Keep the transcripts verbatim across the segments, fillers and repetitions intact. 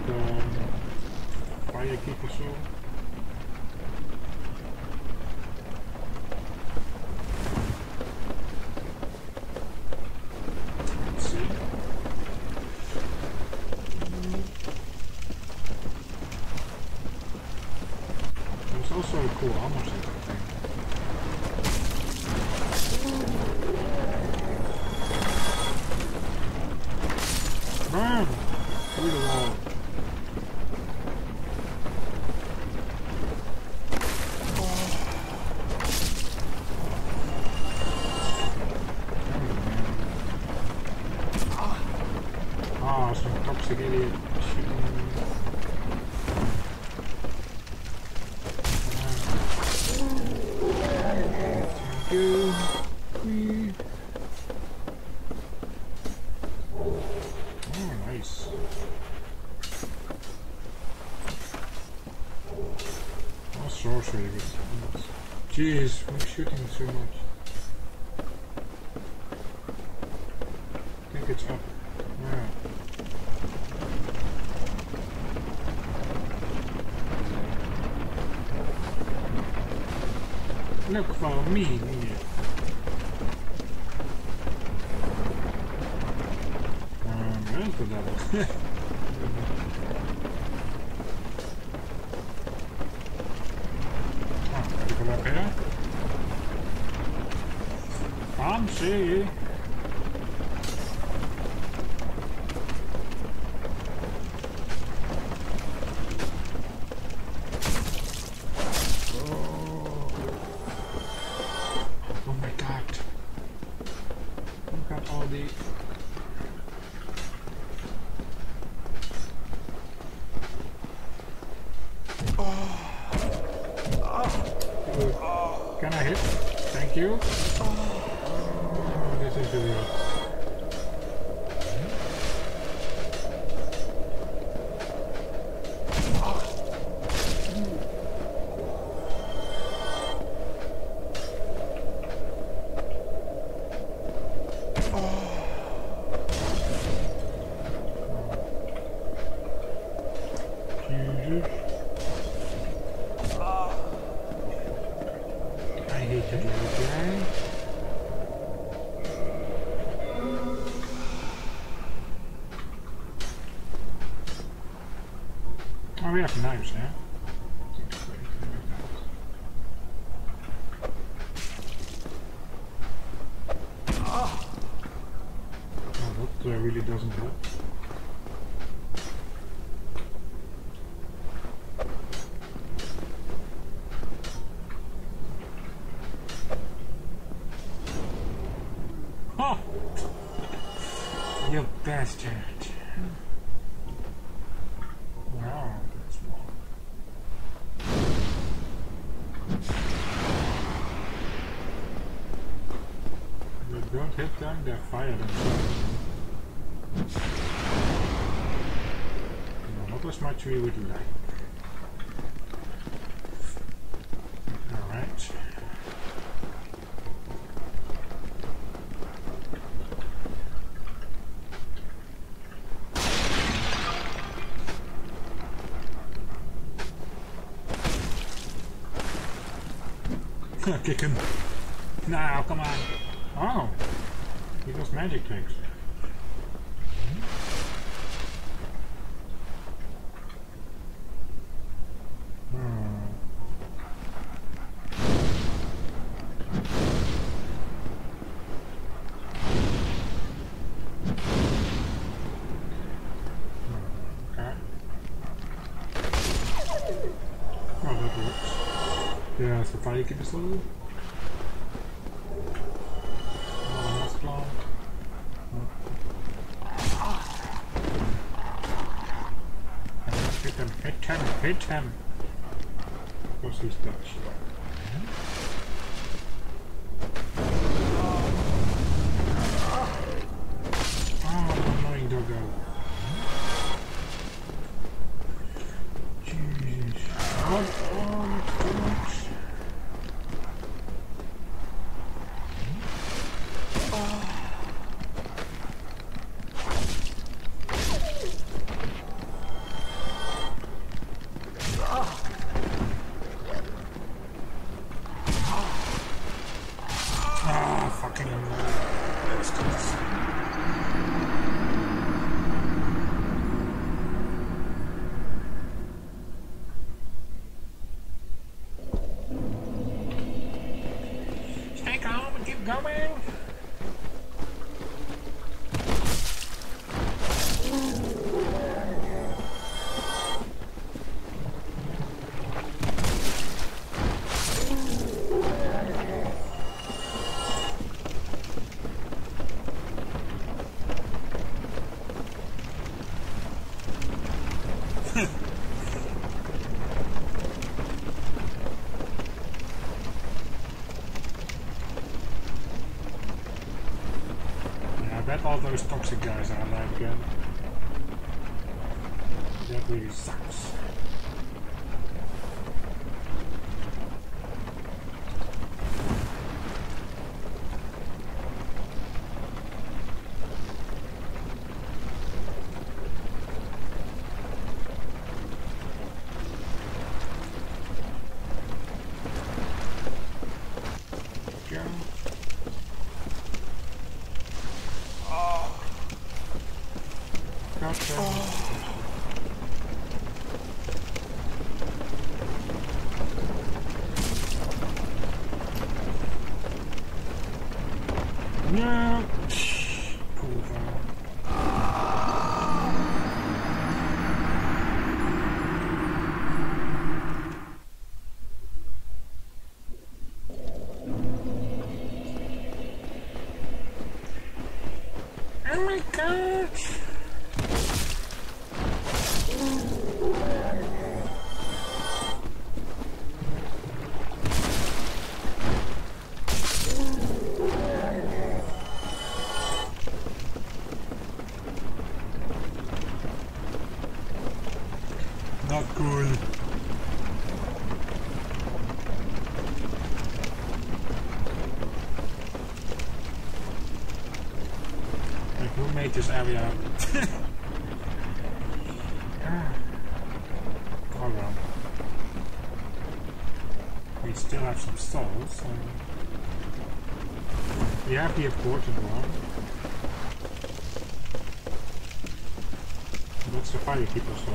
um, fire kick or so. Let's see. There's also a cool armor set, I think. Burn! Through the wall. Ah, some toxic idiot shooting. Thank you. Whee. Oh, nice. Oh, sorcery with guns. Jeez, we're shooting so much. I think it's up. Yeah. Look for me, idiot. Um, where's the devil? Oh, gotta go up here. Fancy! Oh my god. Look at all the... Oh. Can I hit? Thank you. Oh, this is really hot. Jesus. I hate that little guy. Oh, we have knives now. Oh, that uh, really doesn't help. Oh! You bastard. Wow, that's wrong. You don't hit them, they fire themselves. No, not as much we would like. Alright. Kick him. Now, come on. Oh, he does magic tricks. Hmm. Okay. Oh, that works. Yeah, so fire keep it slow. Hit him, hit him, hit him! Of course he's Dutch. Oh, annoying doggo. Jeez. Oh, oh, gosh. going. All those toxic guys are alive again. That really sucks. No. Cool. Oh my god. Not cool. Like, who made this area? Oh well. We still have some stalls. So we have the important one. That's the firekeeper stall.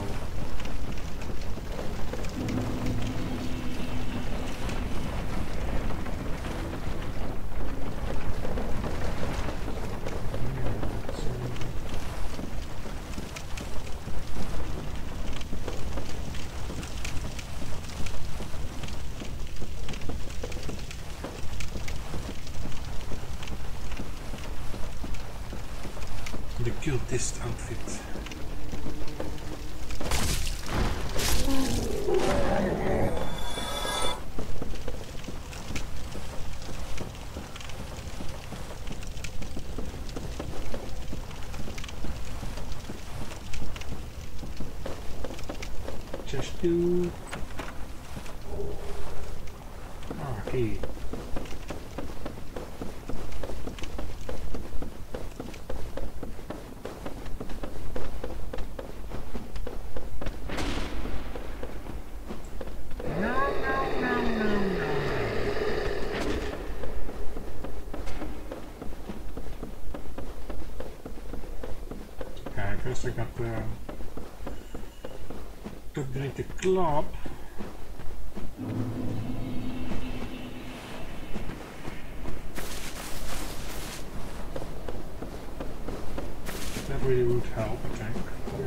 The cultist outfit. Just do. Ah, key. First I got uh, to upgrade the club. That really would help, I think.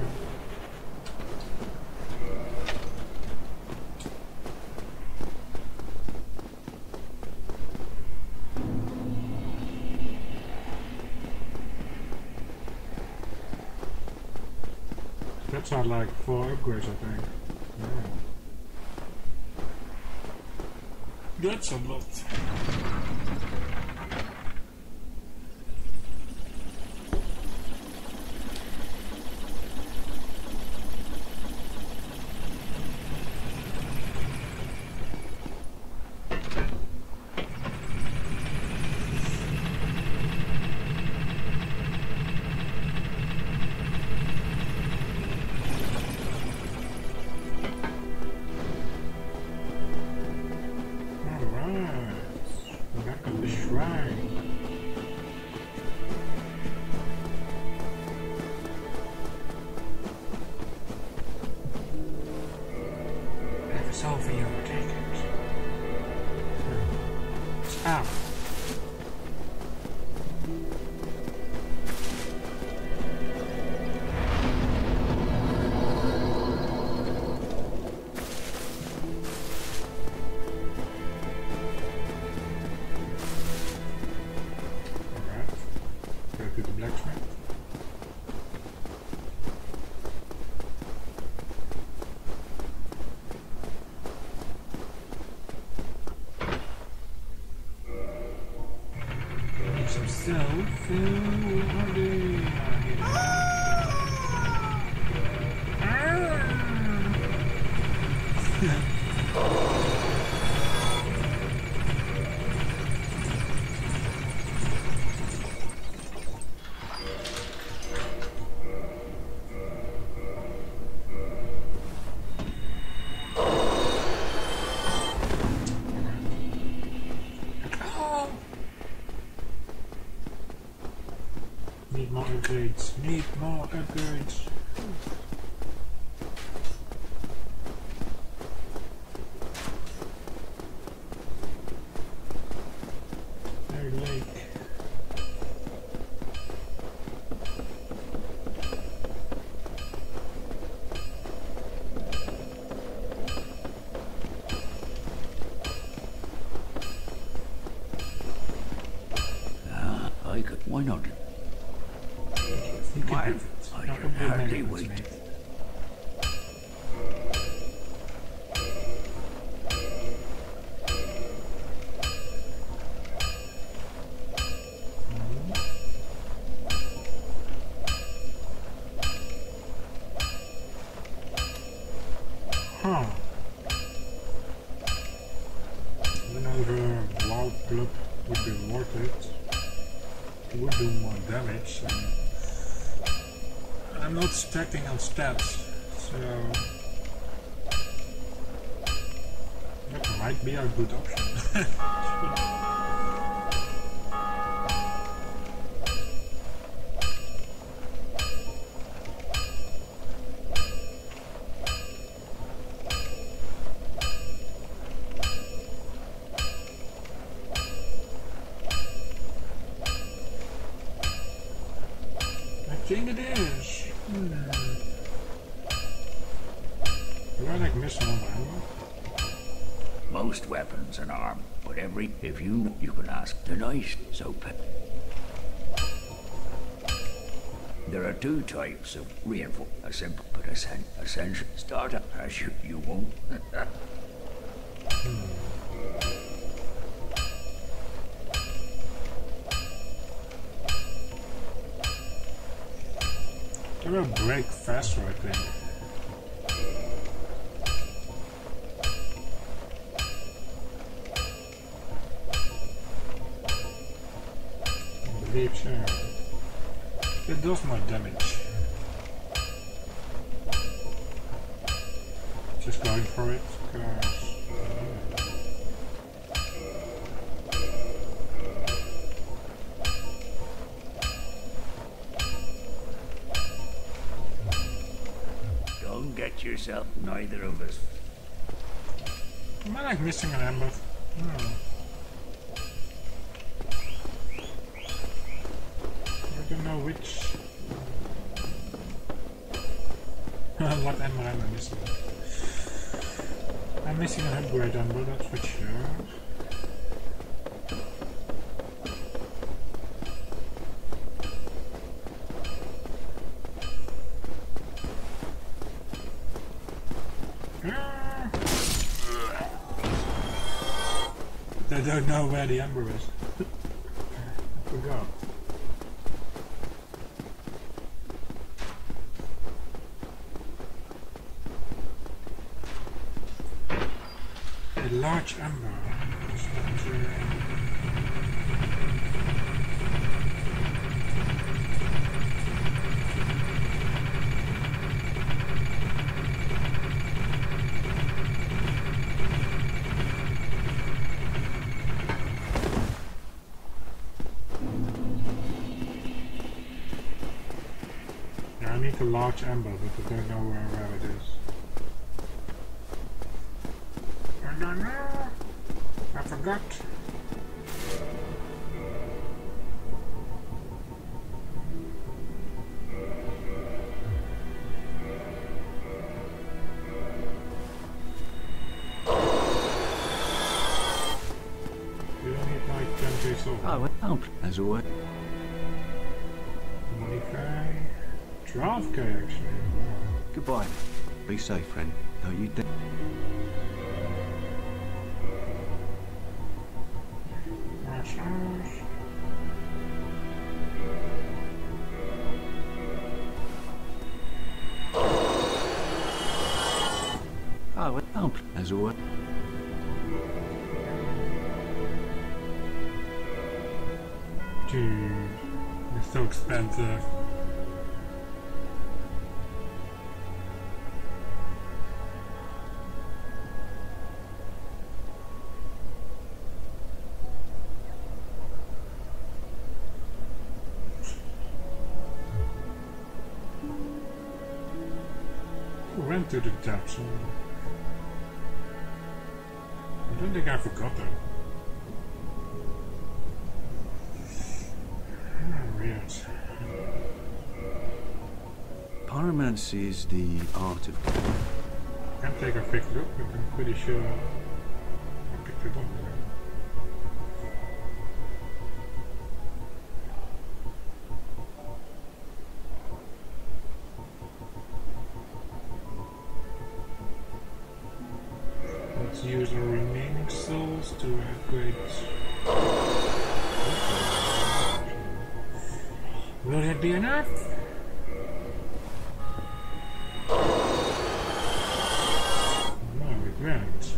That's not like four upgrades, I think. Yeah. That's a lot. Need more upgrades. Need more upgrades. Very late. Ah, I could. Why not? You can Why? have it. I No, can don't hardly make it, wait. mate. Huh. Another wild club would be worth it. It would do more damage. And I'm not stacking on stats, so that might be a good option. I think it is. Hmm. Do I like miss all my ammo? Most weapons and arm, but every if you you can ask the knight. So pe- there are two types of reinforce. A simple but essen- essential starter, as you you won't. They will break faster, I think. I believe so. It does more damage. Just going for it, because... Don't get yourself. Neither of us. Am I like missing an amber? No. I don't know which... what amber am I missing? I'm missing an upgrade amber, that's for sure. I don't know where the amber is. I forgot. A large amber. Is that, uh, I need a large amber, but I don't know where, where it is. I don't know. I forgot. You don't need like ten K silver. Oh, well, as always. twenty-five. twelve K actually. Goodbye. Be safe, friend. No, you d- Marshals. Oh, well, oh, as always. Dude, it's so expensive. Went to the depths. I don't think I forgot that. Oh, weird. Pyromancy is the art of... I can take a quick look, but I'm pretty sure I picked it up. Let's use our remaining souls to upgrade. Will it be enough? No, it won't.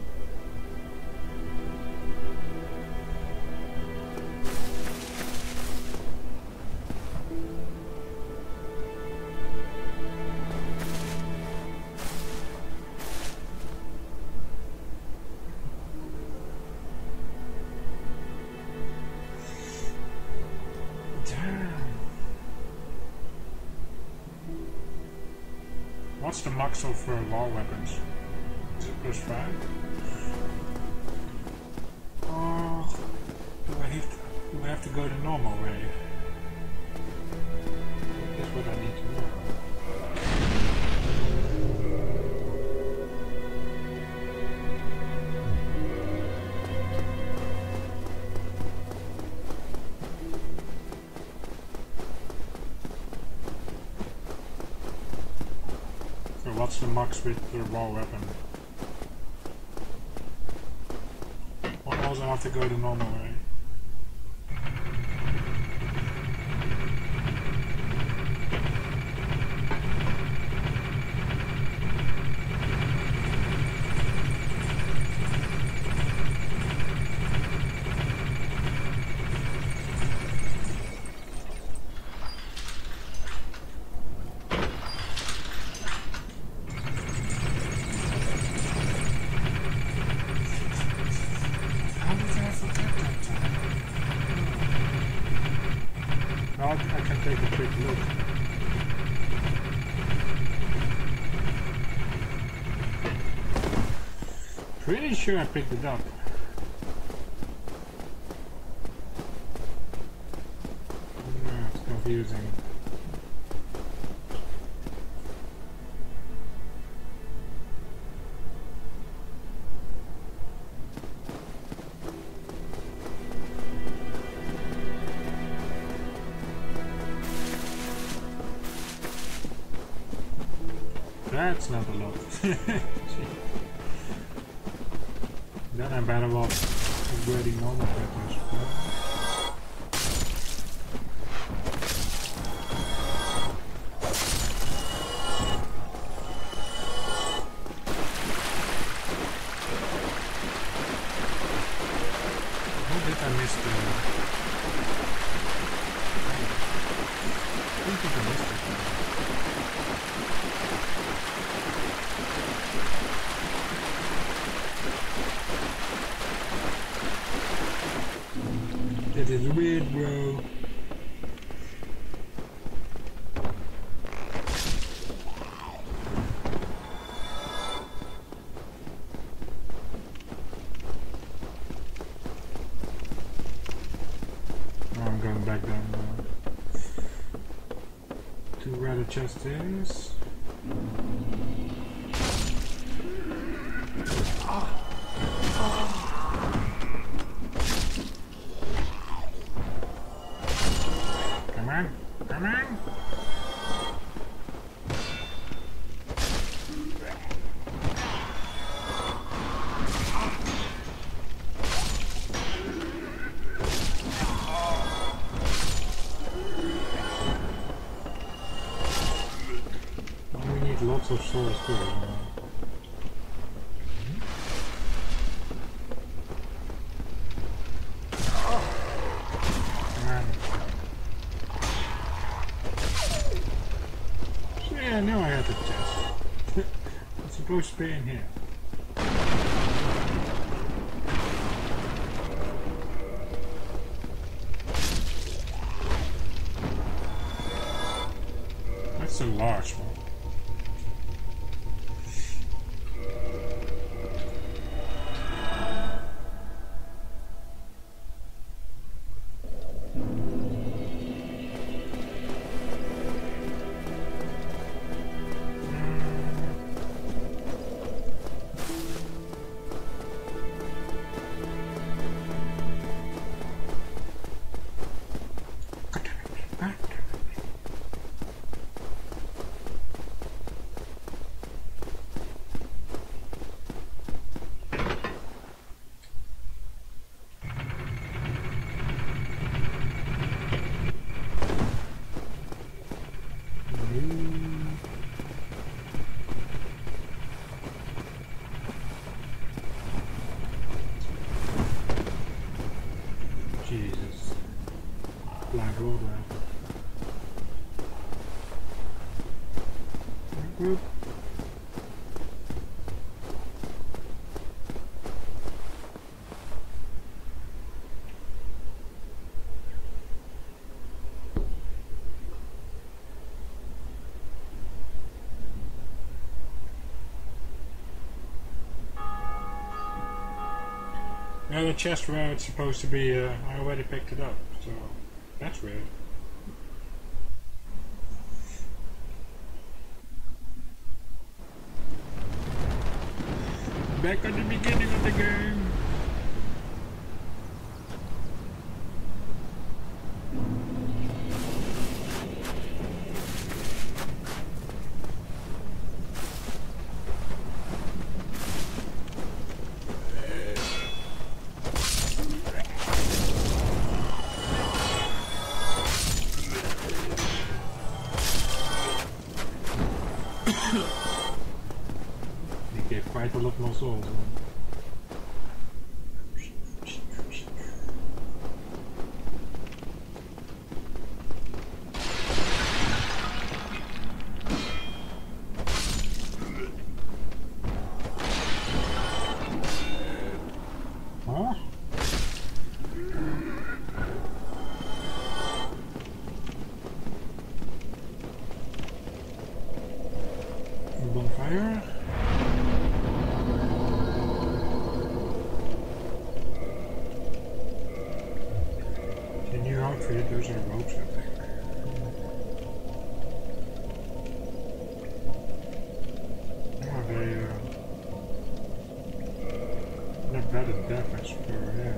What's the max of uh, war weapons? Is it plus five? Oh, do I have to, do I have to go the normal way? That's what I need to know. What's the max with the raw weapon? Or also have to go the normal way? I can take a quick look. Pretty sure I picked it up. No, it's confusing. That's not a lot. Then I'm better off upgrading normal weapons. How did I miss the... I don't think I missed it. That is weird, bro. Oh, I'm going back down now. To where the chest is. Come on, come on. Oh, we need lots of souls too. It's supposed to be in here. That's a large one. Jesus. Blind road ramp. Group. Now the chest where it's supposed to be, uh, I already picked it up, so that's weird. Back at the beginning of the game. They gave quite a lot more souls. Huh? Bonfire? The new outfit, those are ropes, I think. Oh, they, uh, not bad at damage, but yeah.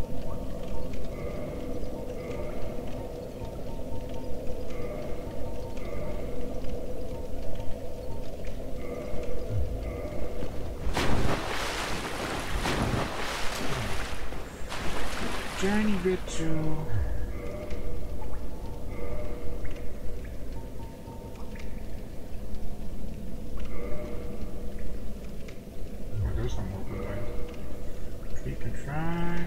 Tiny bit too. Oh, there's some open light. We can try.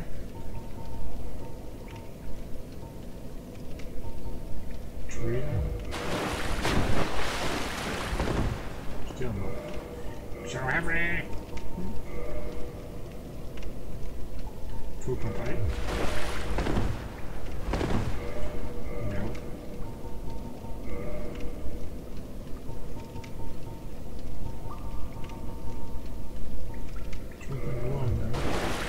Tree. Still no. So heavy. two point eight. No. two point one now.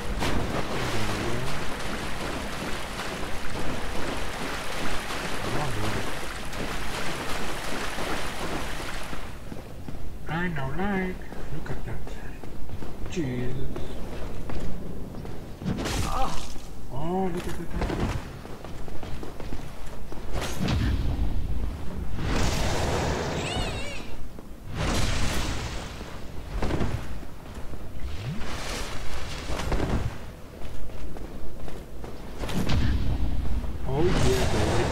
I know, like, look at that. Jesus. Oh, look at that. Oh yeah, boy.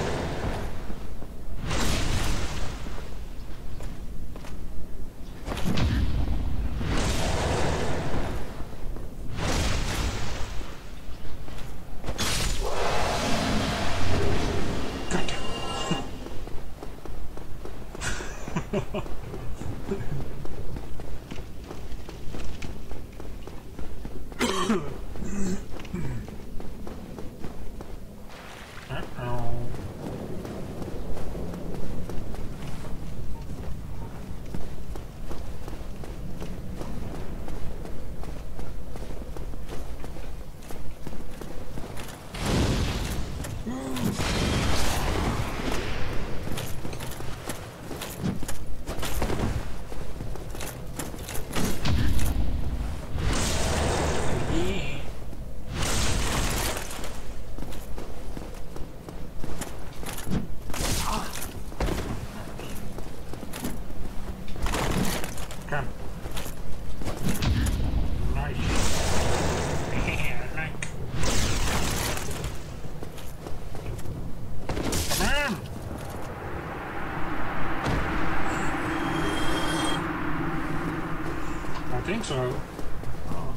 think so. Uh,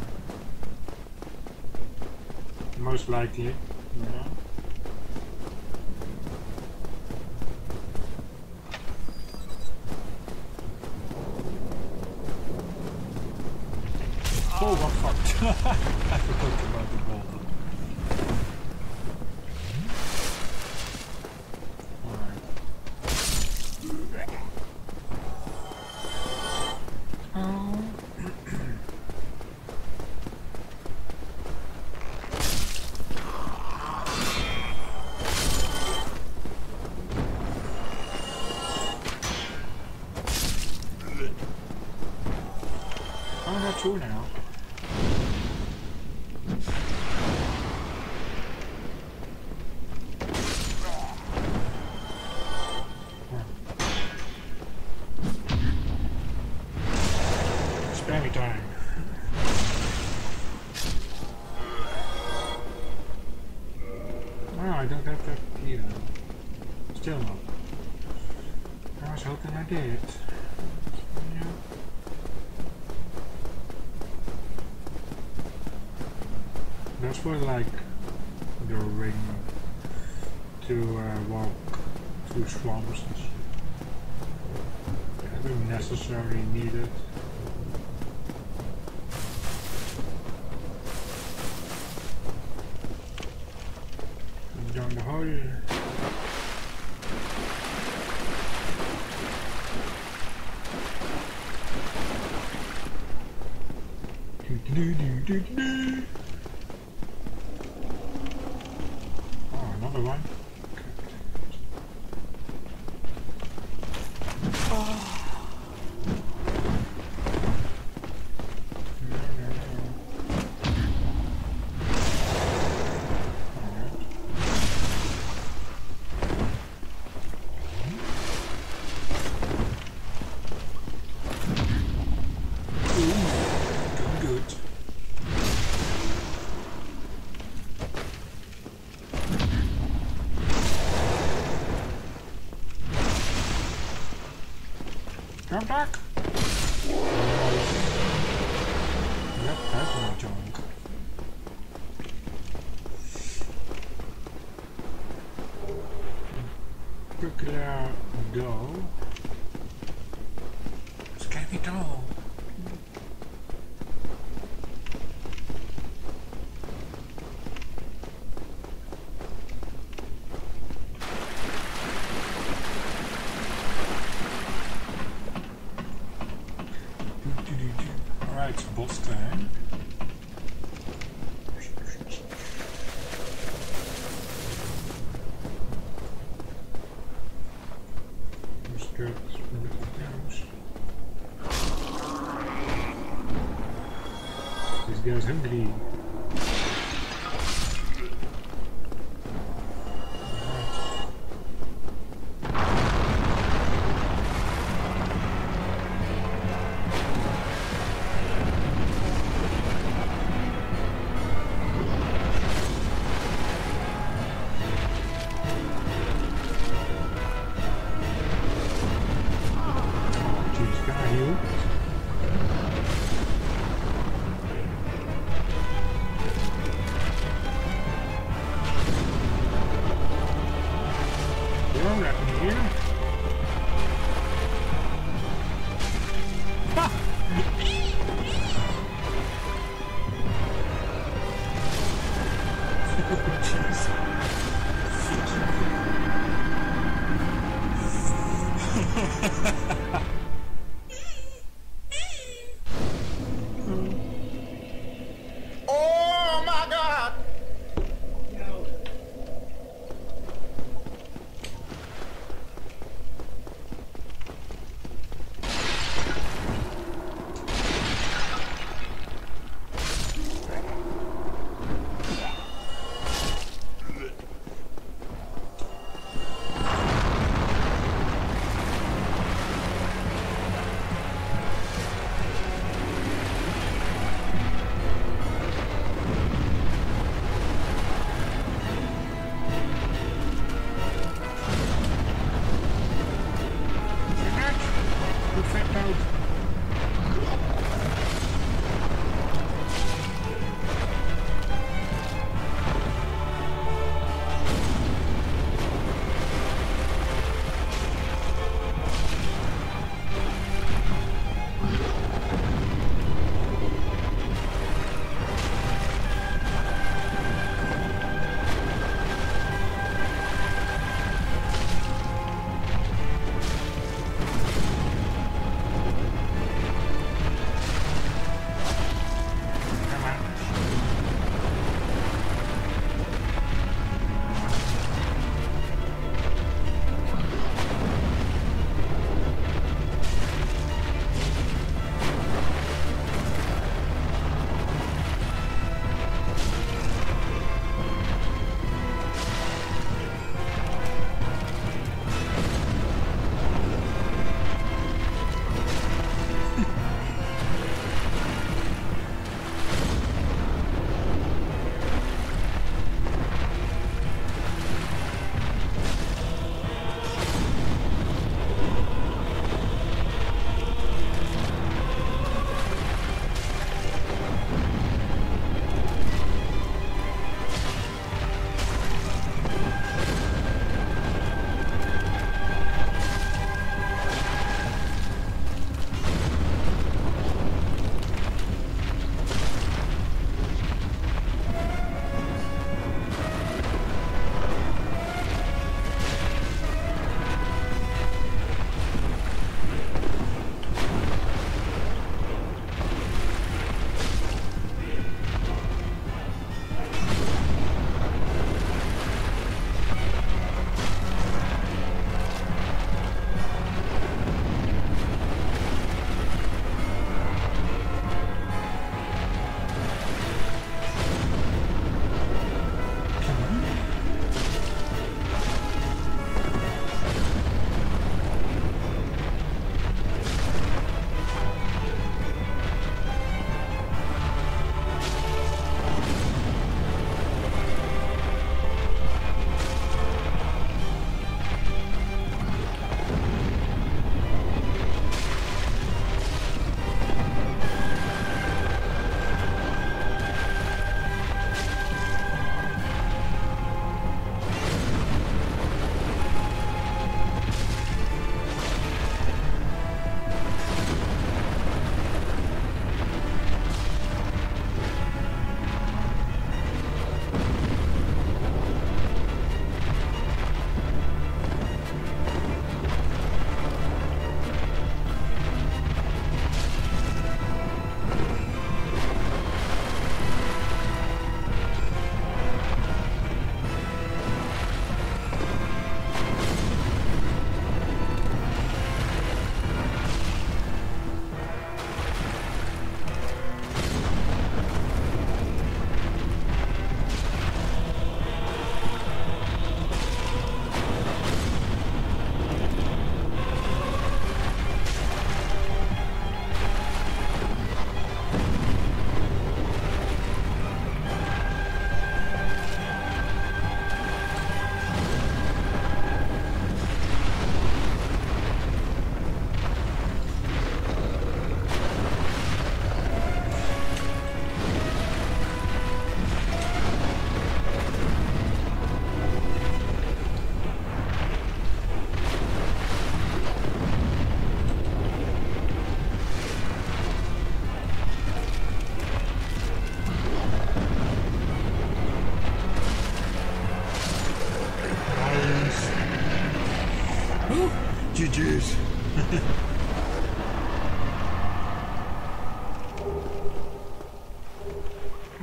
most likely, yeah. Oh, what fucked. I forgot about the boulder. Two now. Spammy time. Oh, I don't have that either. Still not. I was hoping I did. Yeah. That's for like the ring to uh, walk through swamps and shit. I don't necessarily need it. Down the hole. Do do do do do. Another one. Oh. No, no, no. Alright. Ooh, good, good. Come back! Yep, that's my junk. Quickly go. Scabby doll. Alright, boss time. Let's get little damage. This guy's hungry.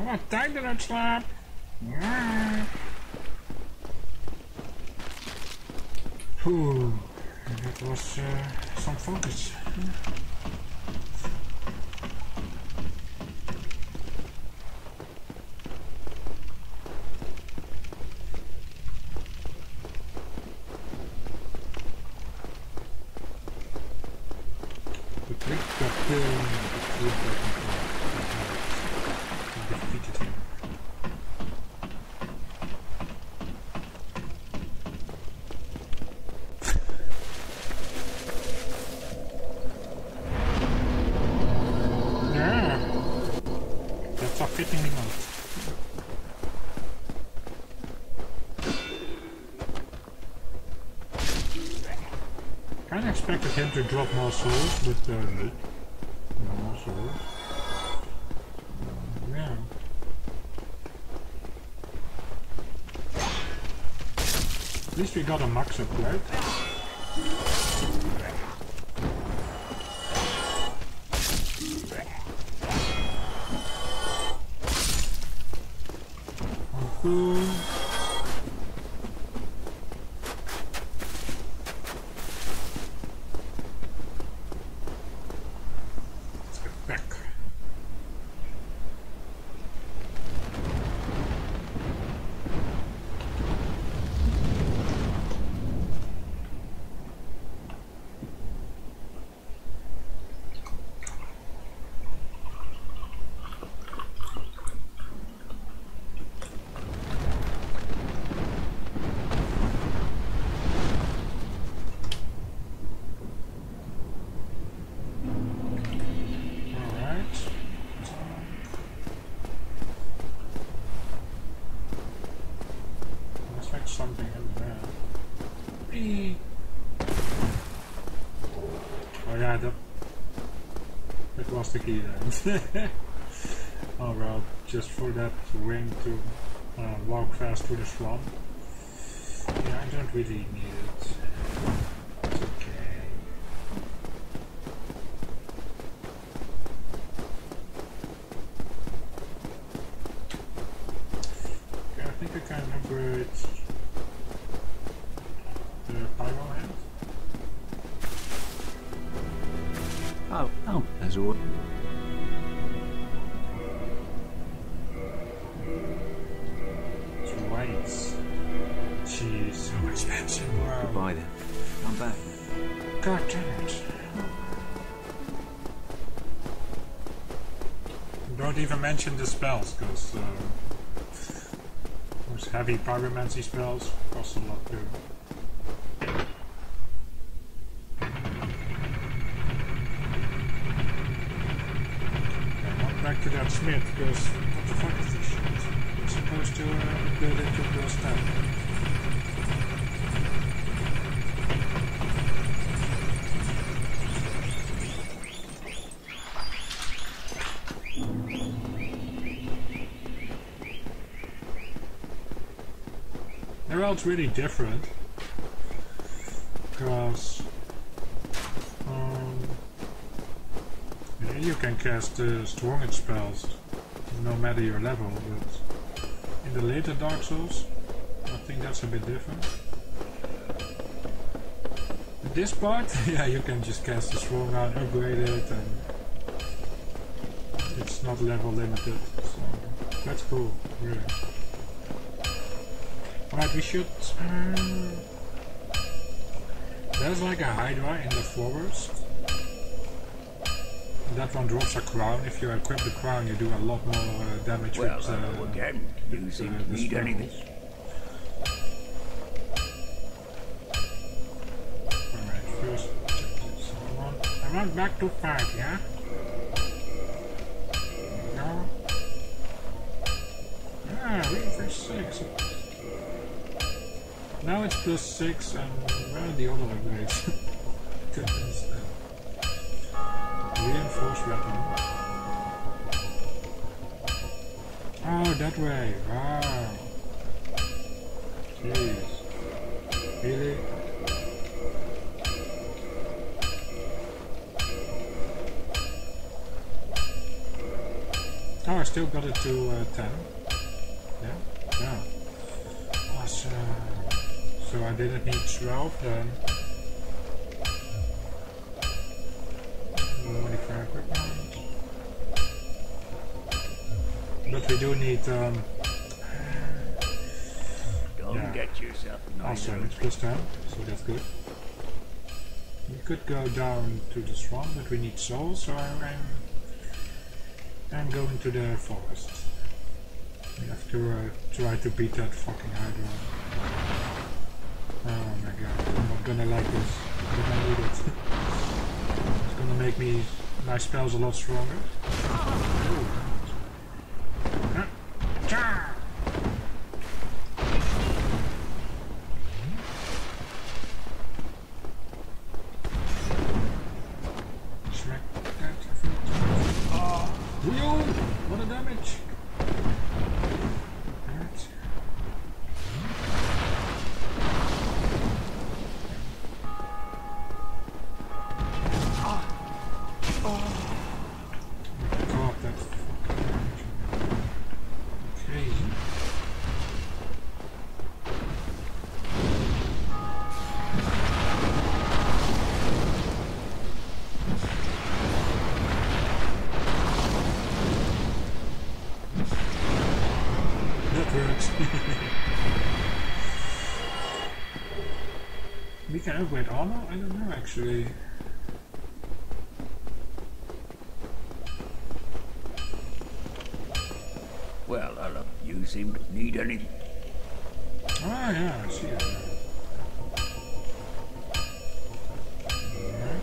Wat tijd er uit slaap. Ja. Oeh, dat was uh, some focus. The trick got killed. The trick got defeated him. Fitting him out. Kinda expected him to drop more souls, but uh, no. More souls. Uh, yeah. At least we got a max upgrade. Cool. Let's get back. Something in there. Whee! Oh yeah, that, that was the key then. Oh well, just for that ring to uh, walk fast through the swamp. Yeah, I don't really need it. It's okay. Okay, I think I can upgrade Oh, oh, as all. Twice. Jeez, so expensive. Wow. Goodbye then. I'm back. God damn it. Don't even mention the spells, because uh, those heavy pyromancy spells cost a lot too. Back to that smith, because what the fuck is this shit? It's supposed to uh, build into the stuff. They're all really different, because you can cast uh, strongest spells no matter your level, but in the later Dark Souls I think that's a bit different. With this part, yeah, you can just cast a strong one, upgrade it, and it's not level limited, so that's cool, really. Alright, we should... Um, there's like a Hydra in the forest. That one drops a crown. If you equip the crown, you do a lot more uh, damage well, with, uh, hello again. You with, seem uh, to the need spells. anything. Alright, first check this. I want, I want back to five, yeah? No? Ah, wait for six. Now it's plus six, and where are the other upgrades? Goodness. Reinforced weapon. Oh, that way. Wow. Jeez. Really? Oh, I still got it to uh, ten. Yeah? Yeah. Awesome. So I didn't need twelve then. Modify equipment. But we do need um Don't yeah. get yourself also neither. it's plus ten, so that's good. We could go down to the swamp, but we need souls, so I'm, I'm, I'm going to the forest. We have to uh, try to beat that fucking Hydra. Oh my god, I'm not gonna like this, but I need it. It's gonna make me, my spells a lot stronger. Ooh. Huh? Cha! Smack that a few times. Oh, yo! What a damage! Right. God, that's fucking damage. Crazy. That works. We can upgrade armor? I don't know actually. Well, Ella, you seem to need anything. Ah, yeah, I see it now. Alright.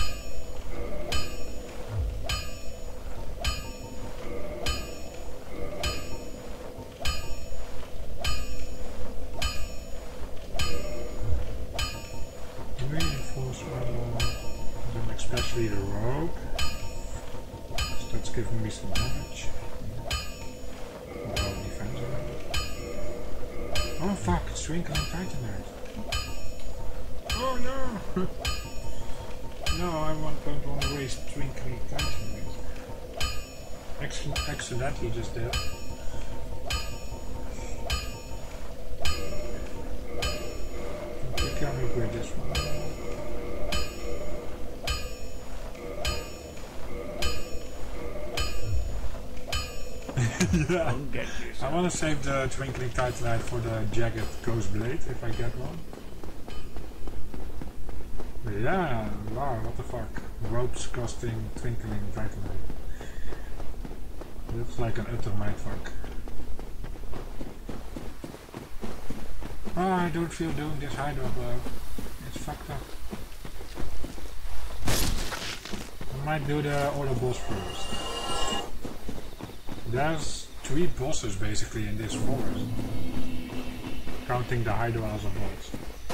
Reinforce armor, then especially the rogue. So that's giving me some damage. Rogue defense already. Oh fuck, it's Twinkling Titanite. Oh no! No, I want, don't want to waste Twinkling Titanite. Acc accidentally just did. Okay, can we upgrade this one? Yeah. Don't get I yourself. want to save the Twinkling Titanite for the Jagged Ghost Blade, if I get one. But yeah, wow, what the fuck. Ropes costing Twinkling Titanite. That's like an utter mindfuck. Oh, I don't feel doing this Hydra blow. It's fucked up. I might do the Order boss first. There's three bosses basically in this forest, counting the Hydra as a boss.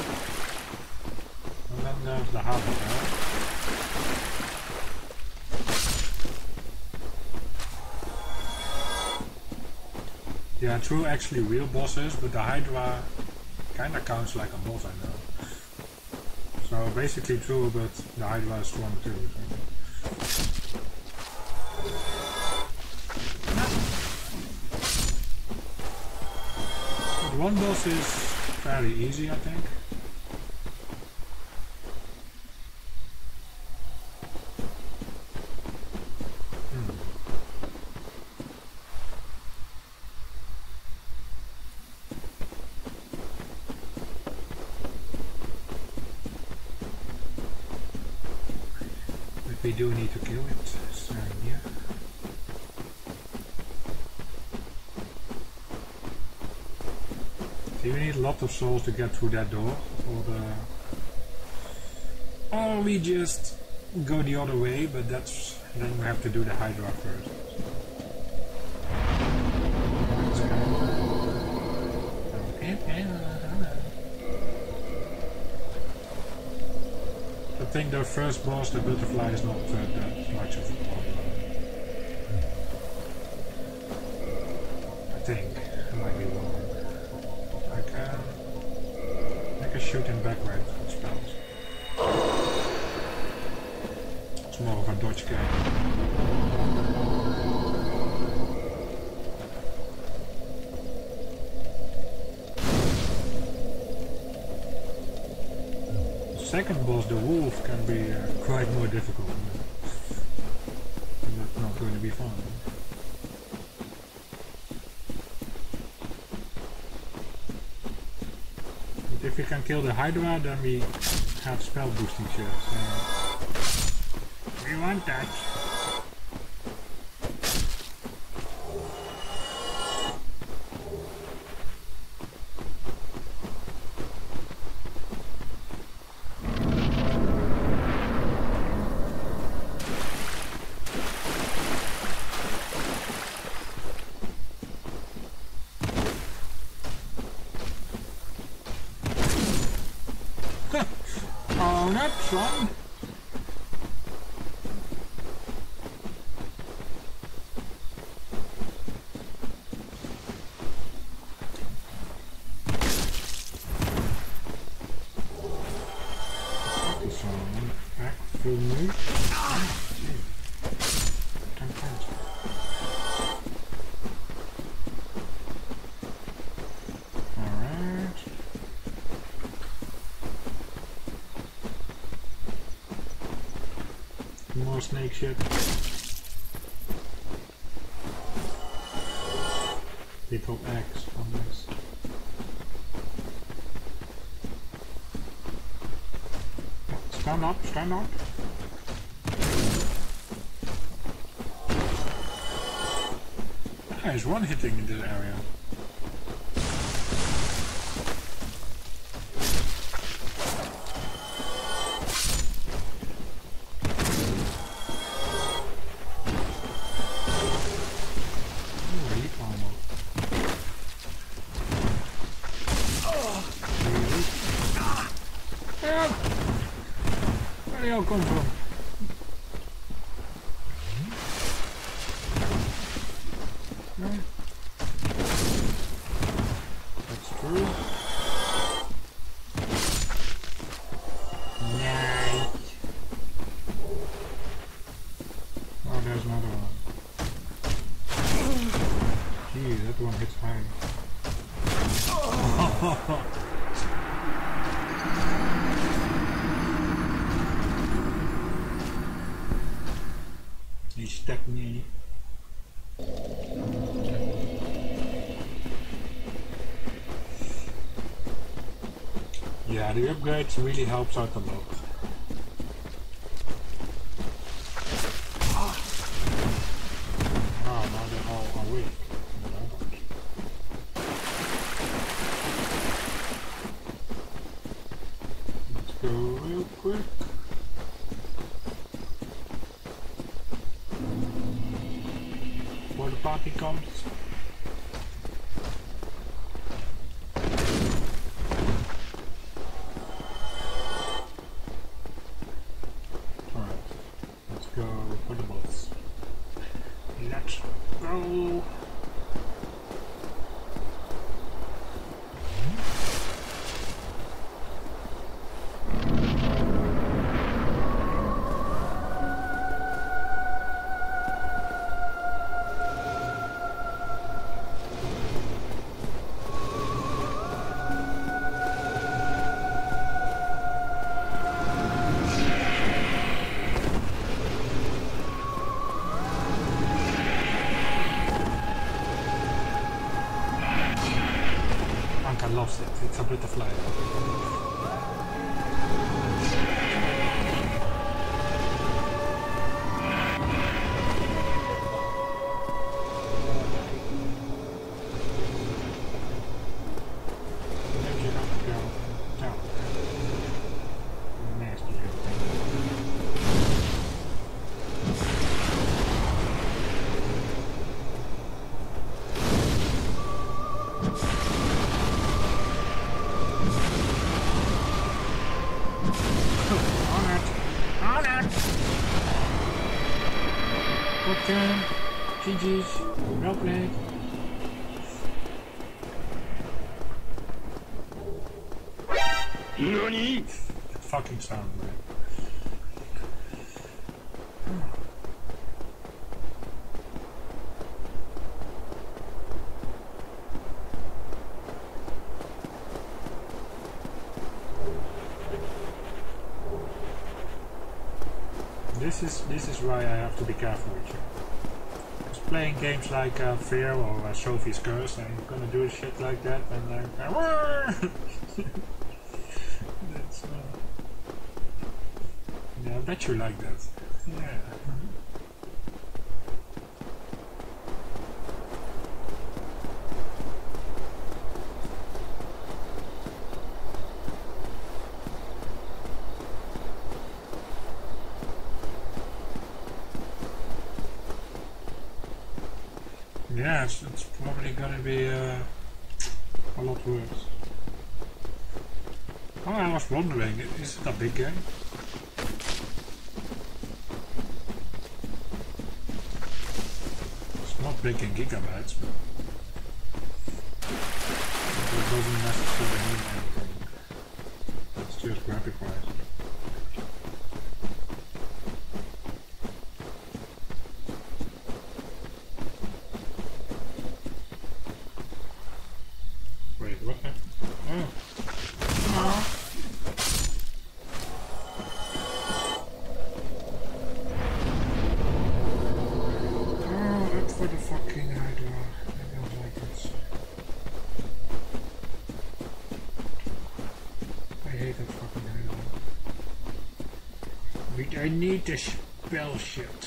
And then there's the Hydra. Yeah, two actually real bosses, but the Hydra kinda counts like a boss, I know. So basically true, but the Hydra is strong too. So. One boss is fairly easy, I think. Hmm. But we do need to kill it, so yeah. So you need a lot of souls to get through that door, or the... Or we just go the other way, but that's... then we have to do the Hydra first. I think the first boss, the butterfly, is not uh, that much of a problem. I think. I might be wrong. I can... I can shoot him backward with spells. It's more of a dodge game. second boss, the wolf, can be uh, quite more difficult. That's not going to be fun. But if we can kill the Hydra, then we have spell boosting shit. So we want that. Oh, that's fun. Dat is zo'n echt veel nu. Alright. More snake shit. People X on this. Stand up, stand up. There's one hitting in this area. Where do y'all come from? No? That's true. Nice. Oh, there's another one. Gee, that one hits high. He stuck me. Yeah, the upgrades really helps out a lot. Oh, now they're all awake. Let's go real quick. Before the party comes. Alright, let's go for the boss. Let's go! Anka loves it, it's a butterfly. Good turn. G G's. Well played. NANI?! That fucking sound, man. this is this is why I have to be careful with you. Because playing games like uh, Fear or uh, Sophie's Curse, and you're gonna do shit like that, and like, that's, uh, yeah, I bet you like that. Yeah. Yeah, it's, it's probably gonna be uh, a lot worse. Oh, I was wondering, is it a big game? It's not big in gigabytes, but it doesn't necessarily mean anything. It's just graphic wise. Wait, what happened? Oh. Oh. Oh, up for the fucking Hydra. I don't like this. I hate that fucking Hydra. Wait, I need the spell shit.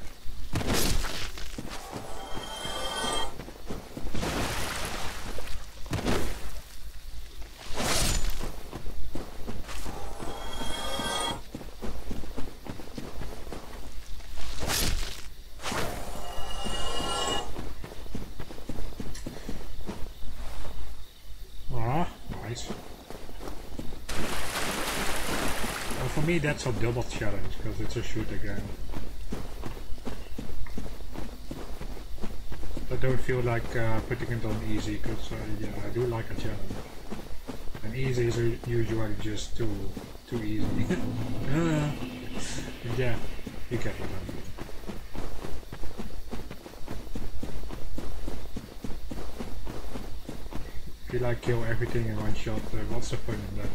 For me that's a double challenge because it's a shooter game. I don't feel like uh, putting it on easy because uh, yeah, I do like a challenge. And easy is usually just too too easy. uh, yeah, you get what I mean. If you like kill everything in one shot, uh, what's the point in that?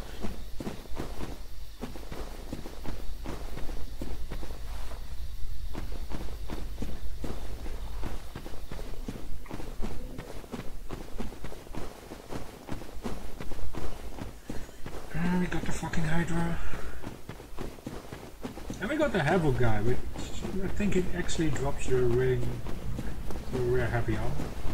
We got the fucking Hydra. And we got the Havoc guy, which I think it actually drops your ring to rare heavy armor.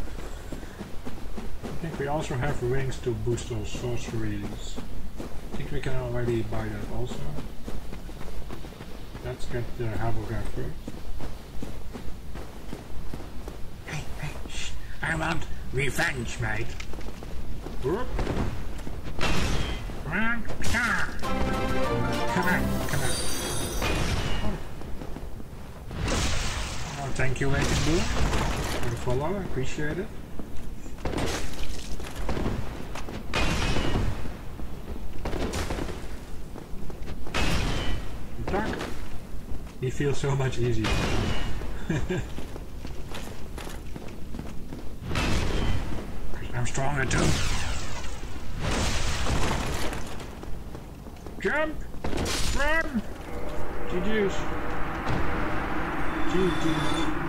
I think we also have rings to boost those sorceries. I think we can already buy that also. Let's get the Havoc guy first. Hey, hey, shh. I want revenge, mate. Whoop. Come on, come on, come on. Oh, thank you, Waiting Blue, for the follow, I appreciate it. Attack. He feels so much easier. I'm stronger too. Jump! Run! G G's. G G's.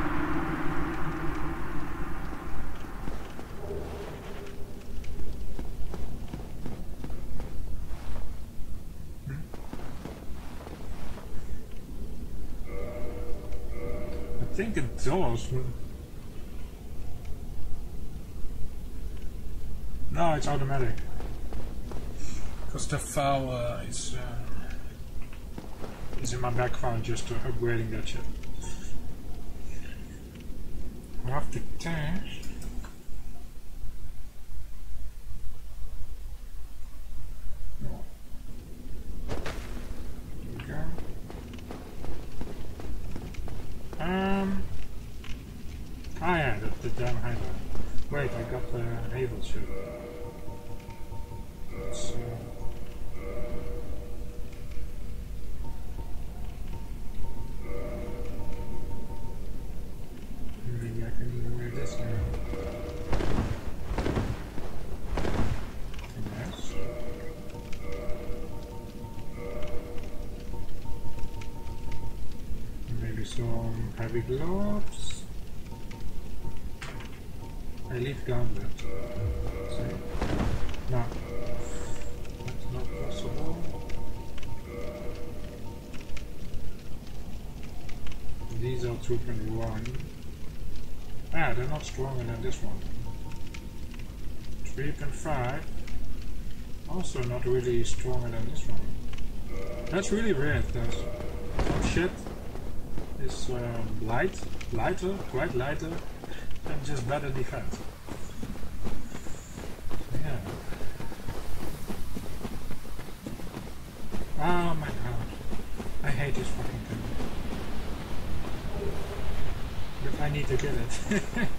I think it does. No, it's automatic. Because the file uh, is, uh, is in my background just uh, upgrading that shit. Off the test. No. Here we go. Um. Ah yeah, the, the damn Hydra. Wait, I got the Havel shit. Let's, uh, maybe I can even wear this now. Yes. heavy gloves. Elite gauntlet. See? No. That's not possible. These are two point one. Ah, they're not stronger than this one. three point five. Also not really stronger than this one. That's really weird. There's some shit is um, light, lighter, quite lighter, and just better defense. Yeah. Oh my god. I hate this fucking thing. But I need to get it.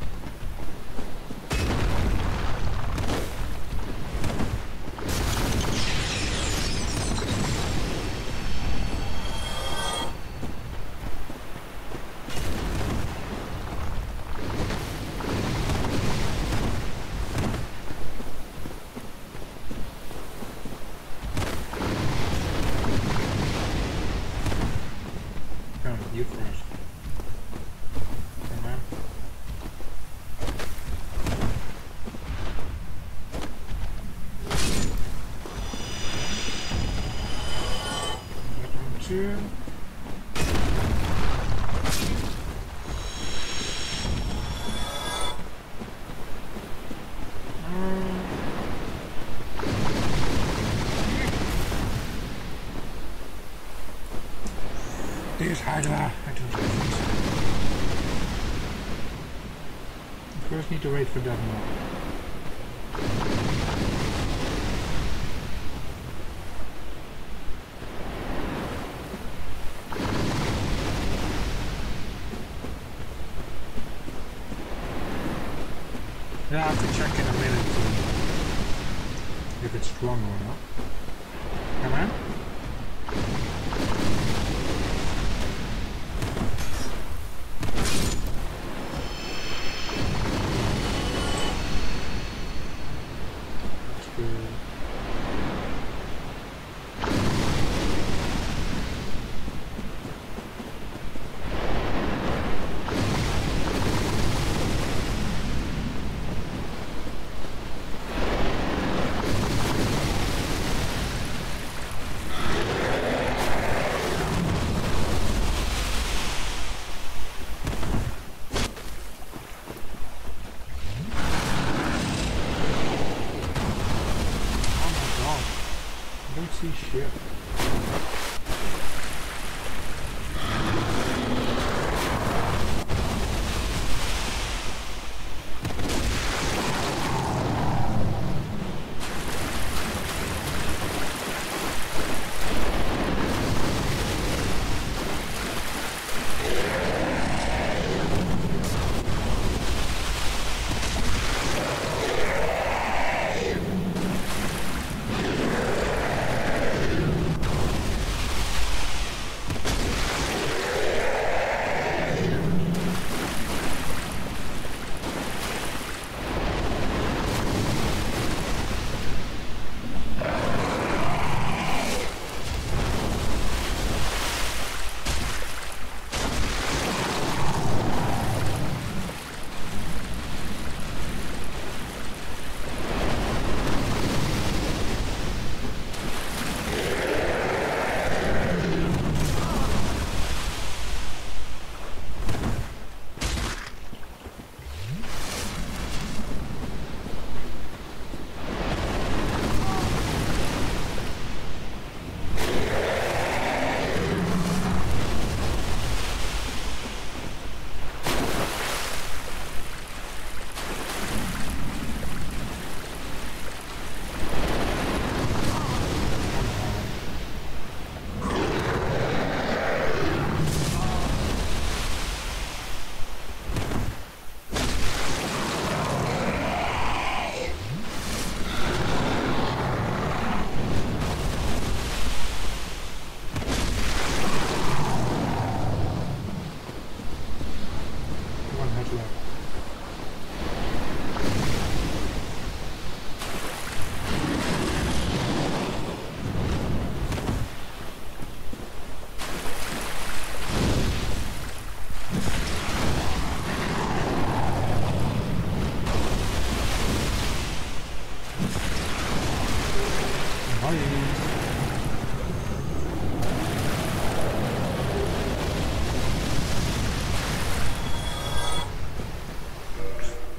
Come, you first. Come on. That one too. There's Hydra. I don't like this. First need to wait for that more. Yeah, I have to check in a minute if it's strong or not. Come on. I don't see shit.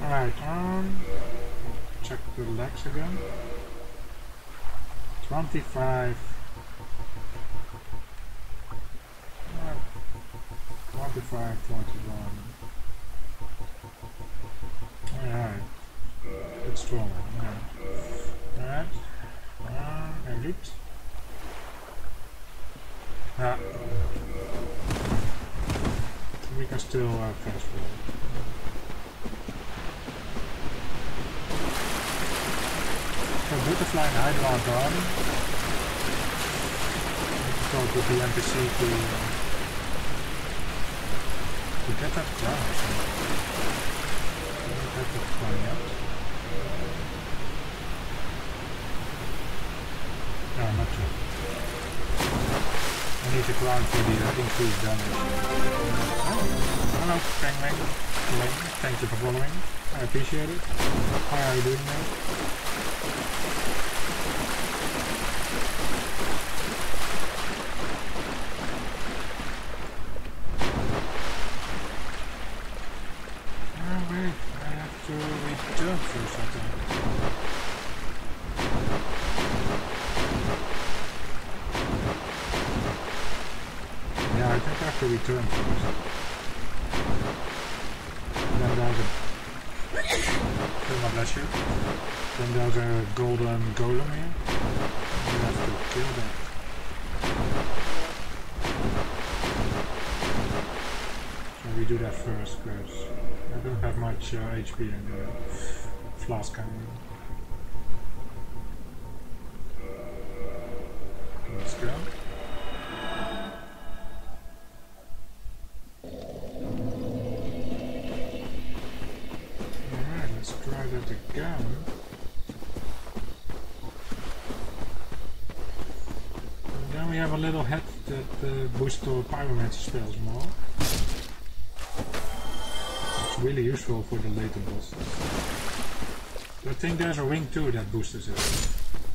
Alright, um, check the legs again. twenty-five. Uh, twenty-five, twenty-one. Alright. It's stronger. Alright. Um, and oops. Ah. We can still uh, fast forward. So Butterfly and Hydra are gone. Let's talk with the N P C to, uh, to get that crown or something. Get that crown yet. No, not yet. I need the crown for the uh, increased damage. Oh, hello, Fang Wang. Thank you for following. I appreciate it. How are you doing now? Oh wait, I have to return for something. Yeah, I think I have to return first. Then there's a... God bless you. Then there's a golden golem here. You have to kill that. So we do that first, because I don't have much uh, H P in the flask anymore. Let's go. Alright, let's try that again. And then we have a little head that uh, boosts our pyromancer spells more. It's really useful for the later bosses. I think there's a ring too that boosts it.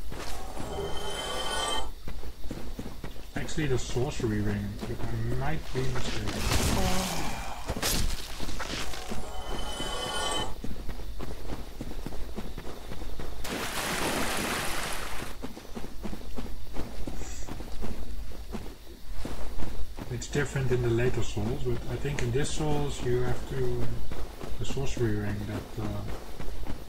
Actually the sorcery ring, but I might be mistaken. It's different in the later souls, but I think in this souls you have to... the sorcery ring that uh,